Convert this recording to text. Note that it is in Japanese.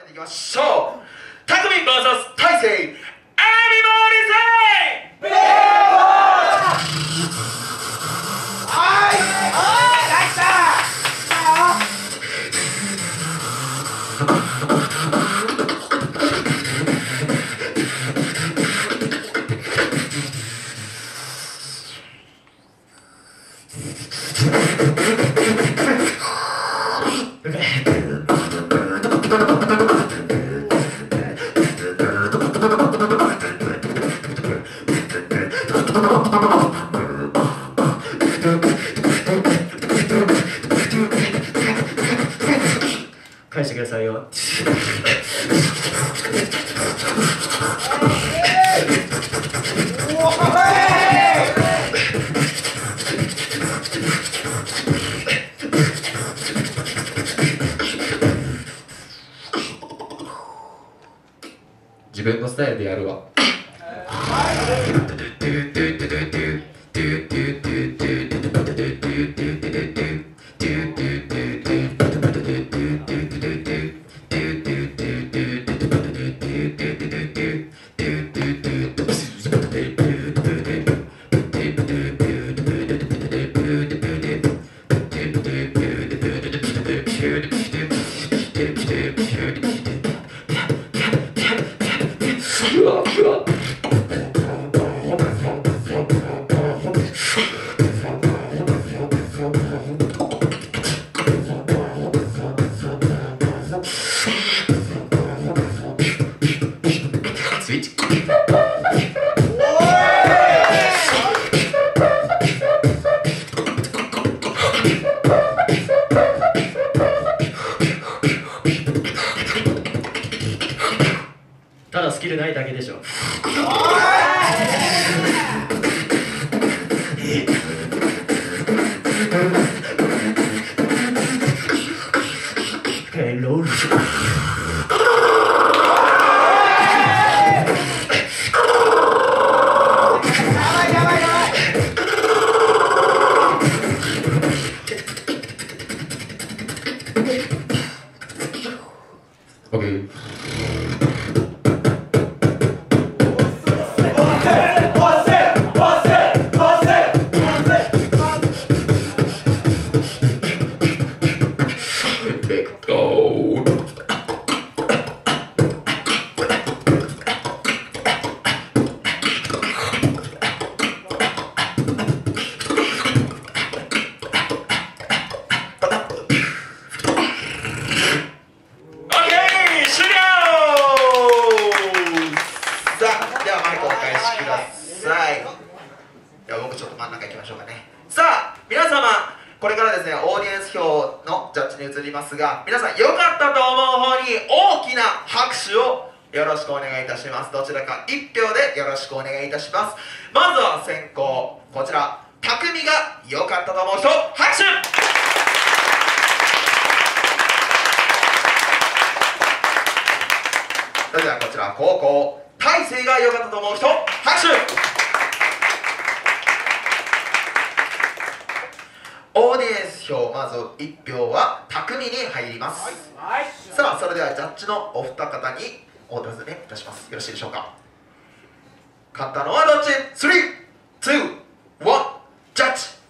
めていきましょう。たくみ VS 大勢、エビボーリセイベー返してくださいよ。自分のスタイルでやるわ。スイッチ。ただスキルないだけでしょ。ロール。オッケー。では僕ちょっと真ん中行きましょうかね。さあ皆様、これからですねオーディエンス票のジャッジに移りますが、皆さん良かったと思う方に大きな拍手をよろしくお願いいたします。どちらか1票でよろしくお願いいたします。まずは先行こちら、たくみが良かったと思う人拍手。それではこちら後攻、大勢が良かったと思う人拍手。オーディエンス票まず1票は匠に入ります。さあそれではジャッジのお二方にお尋ねいたします。よろしいでしょうか。勝ったのはどっち？ 3、2、1、ジャッジ。